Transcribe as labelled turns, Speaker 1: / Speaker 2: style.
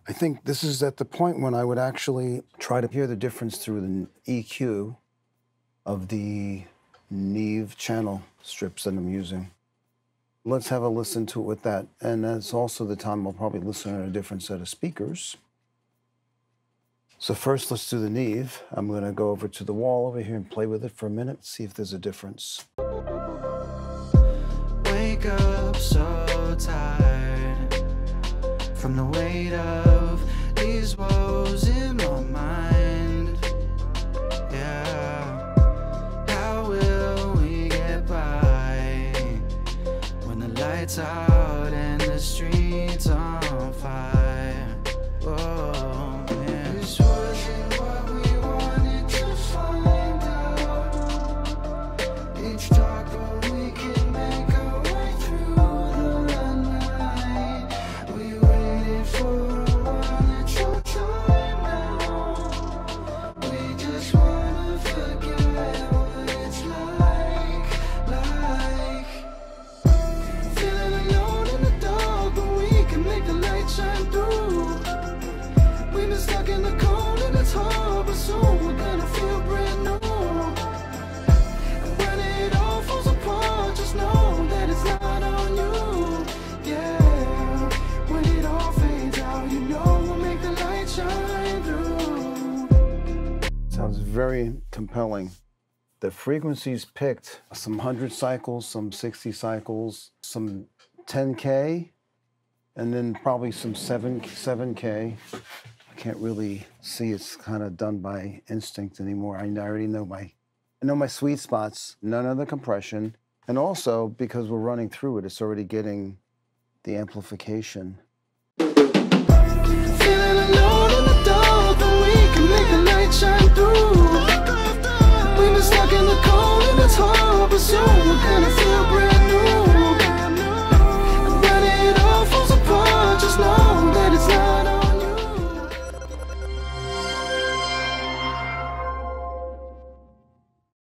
Speaker 1: I think this is at the point when I would actually try to hear the difference through the EQ of the Neve channel strips that I'm using. Let's have a listen to it with that. And that's also the time I'll probably listen to a different set of speakers. So first, let's do the Neve. I'm going to go over to the wall over here and play with it for a minute, see if there's a difference.
Speaker 2: Wake up so tired from the weight of these woes in my mind. Yeah, how will we get by when the lights out and the streets on fire? Whoa, yeah. This wasn't what we wanted to find out. It's dark, but we can make our way through the night. We waited for a while, it's your time now. We just wanna forget what it's like. Feeling alone in the dark, but we can make the light shine through. We've been stuck in the cold and it's hard, but soon we're gonna feel brand new. And when it all falls apart, just know that it's not on you. Yeah, when it all fades out, you know we'll make the light shine through.
Speaker 1: Sounds very compelling. The frequencies picked, some 100 cycles, some 60 cycles, some 10K, and then probably some 7K. I can't really see, it's kind of done by instinct anymore. I already know my sweet spots, none of the compression. And also, because we're running through it, it's already getting the amplification.
Speaker 2: Feeling alone in the dark, but we can make the light shine through. We've been stuck in the cold and it's hard, but soon we're gonna